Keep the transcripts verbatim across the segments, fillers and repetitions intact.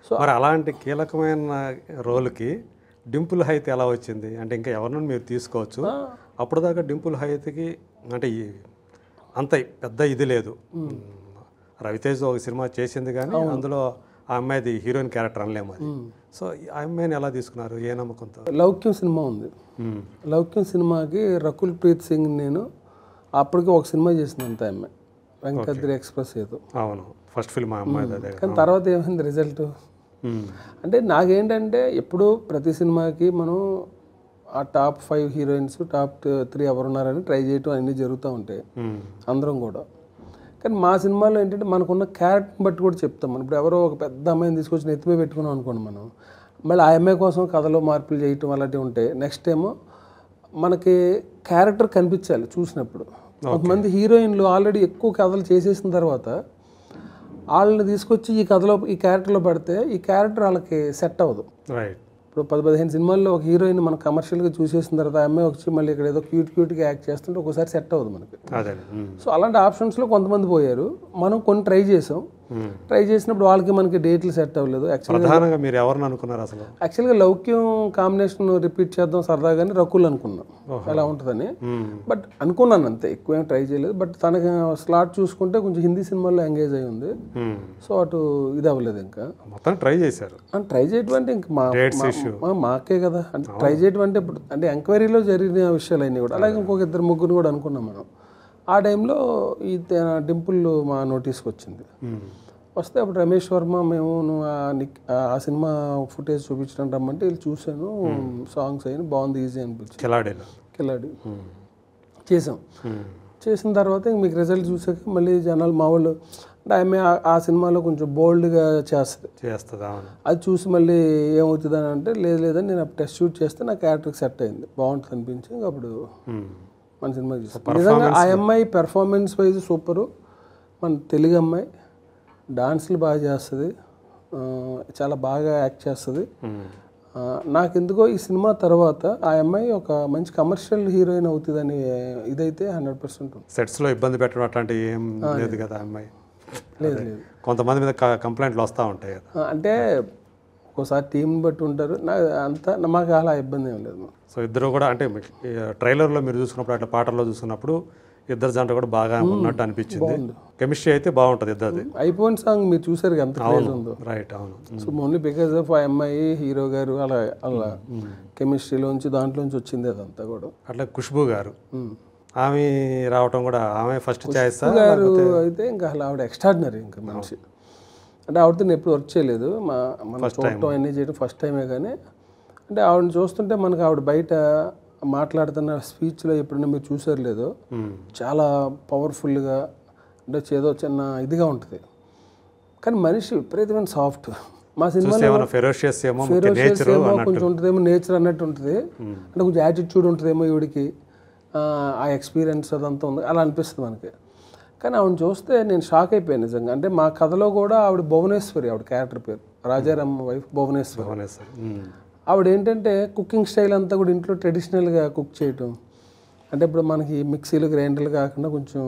So మరి అలాంటి కీలకమైన రోల్కి డింపుల్ హైత్ ఎలా వచ్చింది అంటే ఇంకా ఎవరినైనా మీరు తీసుకోవచ్చు అప్పుడు దాకా డింపుల్ హైత్కి అంటే అంత పెద్ద ఇది లేదు రవితేజ్ ఒక సినిమా చేసింది కానీ అందులో ఆ అమ్మాయిది హీరోయిన్ క్యారెక్టర్ అనలేము అది సో ఆ అమ్మాయిని ఎలా తీసుకున్నారు ఏ నమ్మకంతో లౌక్యం సినిమా ఉంది లౌక్యం సినిమాకి రకుల్ ప్రీత్ సింగ్ నేను అప్పటికి ఒక సినిమా చేసింది అంత అమ్మాయి వెంకద్రి ఎక్స్ప్రెస్ ఏదో అవును ఫస్ట్ ఫిల్మ్ ఆ అమ్మాయి అదే కానీ తర్వాత ఏమైంది రిజల్ట్ అంటే నాకేంటంటే ఎప్పుడు ప్రతి సినిమాకి మనం ఆ top five heroines top three ఎవరున్నారని ట్రై చేయటం అన్నీ జరుగుతూ ఉంటాయి అందరం కూడా కానీ మా సినిమాలో ఏంటంటే మనకున్న క్యారెక్టర్ని బట్టి కూడా చెప్తాం మనం ఇప్పుడు ఎవరో ఒక పెద్ద అమ్మాయిని తీసుకొచ్చి నెత్తిమే పెట్టుకున్నాం అనుకోండి మనం మళ్ళీ ఆ అమ్మాయి కోసం కథలో మార్పులు చేయటం అలాంటివి ఉంటాయి నెక్స్ట్ ఏమో మనకి క్యారెక్టర్ కనిపించాలి చూసినప్పుడు కొంతమంది హీరోయిన్లు ఆల్రెడీ ఎక్కువ కథలు చేసేసిన తర్వాత వాళ్ళని తీసుకొచ్చి ఈ కథలో ఈ క్యారెక్టర్లో పడితే ఈ క్యారెక్టర్ వాళ్ళకి సెట్ అవ్వదు రైట్ ఇప్పుడు పది పదిహేను సినిమాల్లో ఒక హీరోయిన్ మనం కమర్షియల్గా చూసేసిన తర్వాత ఆ అమ్మాయి వచ్చి మళ్ళీ ఇక్కడ ఏదో క్యూట్ క్యూట్గా యాక్ట్ చేస్తుంటే ఒకసారి సెట్ అవ్వదు మనకి సో అలాంటి ఆప్షన్స్లో కొంతమంది పోయారు మనం కొన్ని ట్రై చేసాం ట్రై చేసినప్పుడు వాళ్ళకి మనకి డేట్లు సెట్ అవ్వలేదు యాక్చువల్గా మీరు ఎవరిని అనుకున్నారు అసలు యాక్చువల్గా లౌక్యం కాంబినేషన్ రిపీట్ చేద్దాం సరదాగానే రకుల్ అనుకున్నాం ఎలా ఉంటుందని బట్ అనుకున్నాను అంతే ఎక్కువేం ట్రై చేయలేదు బట్ తనకి స్లాట్ చూసుకుంటే కొంచెం హిందీ సినిమాల్లో ఎంగేజ్ అయి ఉంది సో అటు ఇది అవ్వలేదు ఇంకా మొత్తం ట్రై చేశారు ట్రై చేయటం అంటే ఇంకా మా మాకే కదా అంటే ట్రై చేయటం అంటే ఇప్పుడు అంటే ఎంక్వైరీలో జరిగిన విషయాలు అన్నీ కూడా అలాగే ఇంకొక ఇద్దరు ముగ్గురు కూడా అనుకున్నాం మనం ఆ టైంలో ఈ డింపుల్ మా నోటీస్కి వచ్చింది వస్తే అప్పుడు రమేష్ వర్మ మేము నువ్వు ఆ సినిమా ఫుటేజ్ చూపించడం రమ్మంటే వీళ్ళు చూశాను సాంగ్స్ అయిన బాగుంది ఈజీ అనిపించింది కిలాడీలో కిలాడి చేసాం చేసిన తర్వాత ఇంక మీకు రిజల్ట్ చూసాక మళ్ళీ జనాలు మా వాళ్ళు అంటే ఆమె ఆ సినిమాలో కొంచెం బోల్డ్గా చేస్తుంది చేస్తుందా అది చూసి మళ్ళీ ఏమవుతుంది అని అంటే లేదు లేదని నేను అప్పుడు టెస్ట్ షూట్ చేస్తే నా క్యారెక్టర్కి సెట్ అయింది బాగుంటుంది అనిపించి ఇంక అప్పుడు మన సినిమా చూస్తాం నిజంగా ఆ అమ్మాయి పెర్ఫార్మెన్స్ వైజ్ సూపరు మన తెలుగు అమ్మాయి డాన్స్లు బాగా చేస్తుంది చాలా బాగా యాక్ట్ చేస్తుంది నాకు ఎందుకో ఈ సినిమా తర్వాత ఆ అమ్మాయి ఒక మంచి కమర్షియల్ హీరోయిన్ అవుతుందని ఇదైతే హండ్రెడ్ పర్సెంట్ సెట్స్లో ఇబ్బంది పెట్టడం అట్లాంటివి ఏం లేదు కదా అమ్మాయి లేదు లేదు కొంతమంది మీద కంప్లైంట్లు వస్తూ ఉంటాయి కదా అంటే ఒకసారి టీంని బట్టి ఉంటారు నా అంతా మాకు అలా ఇబ్బంది ఏం లేదు సో ఇద్దరు కూడా అంటే ట్రైలర్లో మీరు చూసుకున్నప్పుడు అట్లా పాటల్లో చూసుకున్నప్పుడు ఇద్దరు జంట కూడా బాగా ఉన్నట్టు అనిపించింది కెమిస్ట్రీ అయితే బాగుంటుంది ఇద్దరిది అయిపోయిన సాంగ్ మీరు చూసారు ఎంత క్రేజ్ ఉందో రైట్ అవును సో ఓన్లీ బికాజ్ ఆఫ్ ఆ అమ్మాయి హీరో గారు అలా అలా కెమిస్ట్రీలోంచి దాంట్లోంచి వచ్చింది అదంతా కూడా అట్లా ఖుష్బూ గారు ఆమె రావటం కూడా ఆమె ఫస్ట్ చాయిస్ గారు అయితే ఇంకా అలా ఆవిడ ఎక్స్ట్రాడినరీ ఇంకా మనిషి అంటే ఆవిడతో నేను ఎప్పుడు వర్క్ చేయలేదు మా మన చూడటం అన్నీ చేయడం ఫస్ట్ టైమే కానీ అంటే ఆవిడని చూస్తుంటే మనకు ఆవిడ బయట మాట్లాడుతున్న స్పీచ్లో ఎప్పుడైనా మీరు చూసారు లేదో చాలా పవర్ఫుల్గా అంటే ఏదో చిన్న ఇదిగా ఉంటుంది కానీ మనిషి విపరీతమైన సాఫ్ట్ మా సినిమాలో ఫెరోషియస్ ఏమో కొంచెం ఉంటుందేమో నేచర్ అన్నట్టు ఉంటుంది అంటే కొంచెం యాటిట్యూడ్ ఉంటుందేమో ఈవిడికి ఆ ఎక్స్పీరియన్స్ అదంతా ఉంది అలా అనిపిస్తుంది మనకి కానీ ఆవిడని చూస్తే నేను షాక్ అయిపోయాను నిజంగా అంటే మా కథలో కూడా ఆవిడ భువనేశ్వరి ఆవిడ క్యారెక్టర్ పేరు రాజారామ్ వైఫ్ భువనేశ్వరి ఆవిడ ఏంటంటే కుకింగ్ స్టైల్ అంతా కూడా ఇంట్లో ట్రెడిషనల్గా కుక్ చేయటం అంటే ఇప్పుడు మనకి మిక్సీలు గ్రైండర్లు కాకుండా కొంచెం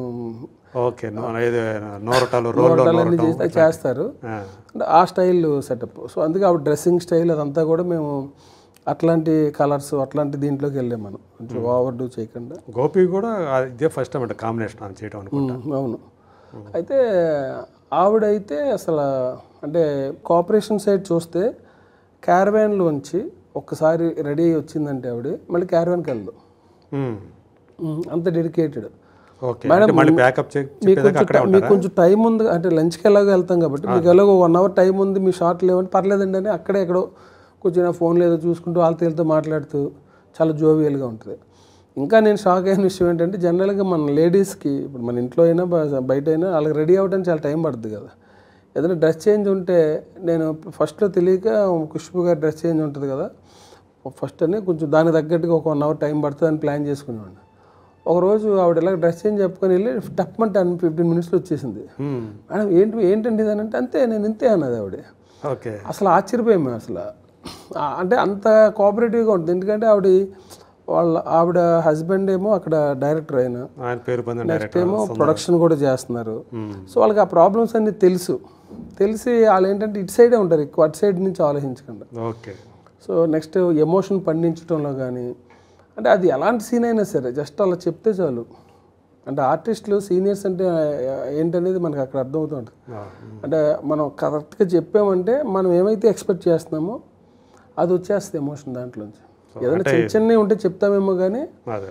అన్నీ చేస్తే చేస్తారు ఆ స్టైల్ సెటప్ సో అందుకే ఆవిడ డ్రెస్సింగ్ స్టైల్ అదంతా కూడా మేము అట్లాంటి కలర్స్ అట్లాంటి దీంట్లోకి వెళ్ళాం మనం కొంచెం ఓవర్ డూ చేయకుండా గోపి కూడా ఇదే ఫస్ట్ టైం అంటే కాంబినేషన్ చేయడం అనుకుంటా అవును అయితే ఆవిడైతే అసలు అంటే కోఆపరేషన్ సైడ్ చూస్తే క్యారవాన్లోంచి ఒక్కసారి రెడీ అయ్యి వచ్చిందంటే ఆవిడ మళ్ళీ క్యారవాన్కి వెళ్దాం అంత డెడికేటెడ్ మేడం మీకు కొంచెం టైం ఉంది అంటే లంచ్కి ఎలాగో వెళ్తాం కాబట్టి మీకు ఎలాగో వన్ అవర్ టైం ఉంది మీ షార్ట్ లేవంటే పర్లేదండి అని అక్కడే ఎక్కడో కొంచెం నా ఫోన్లో ఏదో చూసుకుంటూ వాళ్ళతో వీళ్ళతో మాట్లాడుతూ చాలా జోవియల్గా ఉంటుంది ఇంకా నేను షాక్ అయిన విషయం ఏంటంటే జనరల్గా మన లేడీస్కి ఇప్పుడు మన ఇంట్లో అయినా బయట అయినా వాళ్ళకి రెడీ అవ్వడానికి చాలా టైం పడుతుంది కదా ఏదైనా డ్రెస్ చేంజ్ ఉంటే నేను ఫస్ట్లో తెలియక ఖుష్బూ గారి డ్రెస్ చేంజ్ ఉంటుంది కదా ఫస్ట్ అని కొంచెం దానికి తగ్గట్టుగా ఒక వన్ అవర్ టైం పడుతుంది అని ప్లాన్ చేసుకునేవాడిని ఒకరోజు ఆవిడ ఇలా డ్రెస్ చేంజ్ చెప్పుకొని వెళ్ళి టప్ టెన్ ఫిఫ్టీన్ మినిట్స్లో వచ్చేసింది మేడం ఏంటి ఏంటండి ఇది అని అంటే అంతే నేను ఇంతే అన్నది ఆవిడ అసలు ఆశ్చర్యపోయాము అసలు అంటే అంత కోఆపరేటివ్గా ఉంటుంది ఎందుకంటే ఆవిడ వాళ్ళ ఆవిడ హస్బెండ్ ఏమో అక్కడ డైరెక్టర్ అయినా, ఆయన పేరు పొందిన నెక్స్ట్ డైరెక్టర్ ఏమో ప్రొడక్షన్ కూడా చేస్తున్నారు. సో వాళ్ళకి ఆ ప్రాబ్లమ్స్ అన్ని తెలుసు. తెలిసి వాళ్ళు ఏంటంటే ఇటు సైడే ఉంటారు ఎక్కువ, అటు సైడ్ నుంచి ఆలోచించకుండా. ఓకే. సో నెక్స్ట్ ఎమోషన్ పండించడంలో కానీ, అంటే అది ఎలాంటి సీన్ అయినా సరే జస్ట్ అలా చెప్తే చాలు. అంటే ఆర్టిస్టులు సీనియర్స్ అంటే ఏంటనేది మనకు అక్కడ అర్థమవుతుంది. అంటే మనం కరెక్ట్గా చెప్పామంటే మనం ఏమైతే ఎక్స్పెక్ట్ చేస్తున్నామో అది వచ్చేస్తుంది ఎమోషన్ దాంట్లోంచి. ఏదైనా చిన్న చిన్నవి ఉంటే చెప్తామేమో కానీ,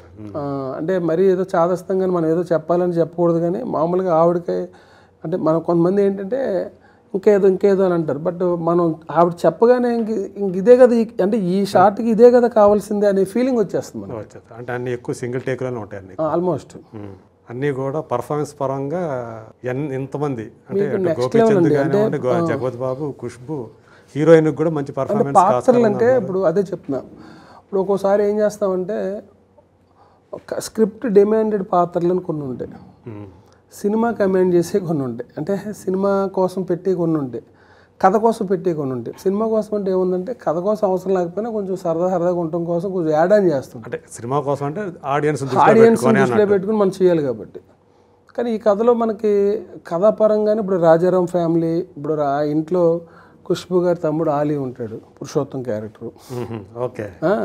అంటే మరీ ఏదో చాదస్తాం కానీ మనం ఏదో చెప్పాలని చెప్పకూడదు. కానీ మామూలుగా ఆవిడకి అంటే మనం కొంతమంది ఏంటంటే ఇంకేదో ఇంకేదో అని అంటారు. బట్ మనం ఆవిడ చెప్పగానే ఇంక ఇంక ఇదే కదా, అంటే ఈ షార్ట్కి ఇదే కదా కావాల్సిందే అనే ఫీలింగ్ వచ్చేస్తుంది మనకి. అంటే అన్ని ఎక్కువ సింగిల్ టేక్లోనే ఉంటాయి అన్ని, ఆల్మోస్ట్ అన్నీ కూడా పర్ఫార్మెన్స్ పరంగా ఇంతమంది అంటే గోపిచంద్ కానివ్వండి, జగవత్ బాబు, ఖుష్బు హీరోయిన్ కూడా మంచి పర్ఫార్మెన్స్. పాత్రలు అంటే ఇప్పుడు అదే చెప్తున్నా. ఇప్పుడు ఒక్కోసారి ఏం చేస్తామంటే స్క్రిప్ట్ డిమాండెడ్ పాత్రలను కొన్ని ఉంటాయి, సినిమా కమాండ్ చేసే కొన్ని ఉంటాయి. అంటే సినిమా కోసం పెట్టే కొన్ని ఉంటాయి, కథ కోసం పెట్టే కొన్ని ఉంటాయి. సినిమా కోసం అంటే ఏముందంటే కథ కోసం అవసరం లేకపోయినా కొంచెం సరదా సరదాగా ఉండటం కోసం కొంచెం యాడ్ ఆన్ చేస్తాం. అంటే సినిమా కోసం అంటే ఆడియన్స్ ఆడియన్స్ దృష్టిలో పెట్టుకుని మనం చేయాలి కాబట్టి. కానీ ఈ కథలో మనకి కథాపరంగానే ఇప్పుడు రాజారాం ఫ్యామిలీ, ఇప్పుడు ఆ ఇంట్లో ఖుష్బు గారి తమ్ముడు ఆలీ ఉంటాడు, పురుషోత్తం క్యారెక్టర్. ఓకే.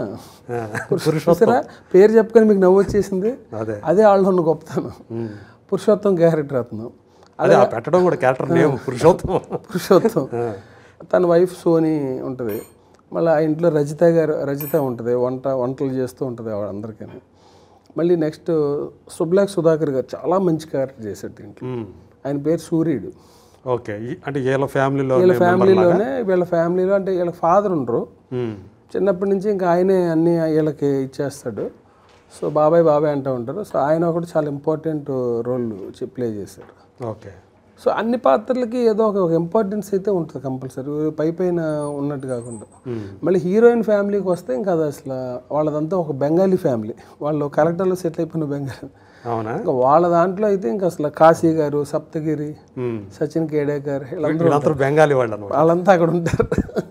పురుషోత్తరా పేరు చెప్పుకొని మీకు నవ్వు వచ్చేసింది, అదే వాళ్ళు ఉన్న గొప్పతనం. పురుషోత్తం క్యారెక్టర్ అతను, అదే పెట్టడం కూడా క్యారెక్టర్ నేమ్ పురుషోత్తం. పురుషోత్తం తన వైఫ్ సోని ఉంటుంది. మళ్ళీ ఆ ఇంట్లో రజిత గారు రజిత ఉంటుంది, వంట వంటలు చేస్తూ ఉంటుంది అందరికీ. మళ్ళీ నెక్స్ట్ సుబ్లాక్ సుధాకర్ గారు చాలా మంచి క్యారెక్టర్ చేశాడు దీంట్లో. ఆయన పేరు సూర్యుడు. ఓకే. అంటే వీళ్ళ ఫ్యామిలీలో వీళ్ళ ఫ్యామిలీలోనే వీళ్ళ ఫ్యామిలీలో అంటే వీళ్ళకి ఫాదర్ ఉండరు, చిన్నప్పటి నుంచి ఇంకా ఆయనే అన్ని వీళ్ళకి ఇచ్చేస్తాడు. సో బాబాయ్ బాబాయ్ అంటూ ఉంటారు. సో ఆయన ఒకటి చాలా ఇంపార్టెంట్ రోల్ ప్లే చేశాడు. ఓకే. సో అన్ని పాత్రలకి ఏదో ఒక ఇంపార్టెన్స్ అయితే ఉంటుంది కంపల్సరీ, పై పైన ఉన్నట్టు కాకుండా. మళ్ళీ హీరోయిన్ ఫ్యామిలీకి వస్తే ఇంకా అది అసలు వాళ్ళదంతా ఒక బెంగాలీ ఫ్యామిలీ, వాళ్ళు కలెక్టర్లో సెటిల్ అయిపోయిన బెంగాలీ. ఇంకా వాళ్ళ దాంట్లో అయితే ఇంకా అసలు కాశీ గారు, సప్తగిరి, సచిన్ కేడేకర్ వీళ్ళందరూ బెంగాలీ వాళ్ళు, వాళ్ళంతా అక్కడ ఉంటారు.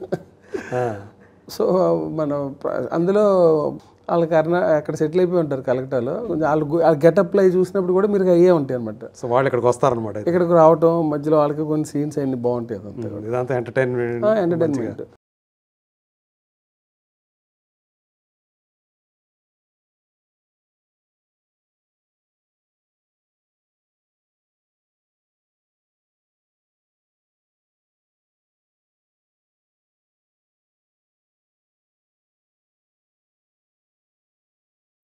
సో మనం అందులో వాళ్ళు కర్ణా అక్కడ సెటిల్ అయిపోయి ఉంటారు కలెక్టర్లో. కొంచెం వాళ్ళు వాళ్ళ గెటప్ అవి చూసినప్పుడు కూడా మీరు అయ్యే ఉంటాయి అనమాట. సో వాళ్ళు ఇక్కడికి వస్తారనమాట, ఇక్కడికి రావటం మధ్యలో వాళ్ళకి కొన్ని సీన్స్ అన్ని బాగుంటాయి. ఇదంతా ఎంటర్టైన్మెంట్ ఎంటర్టైన్మెంట్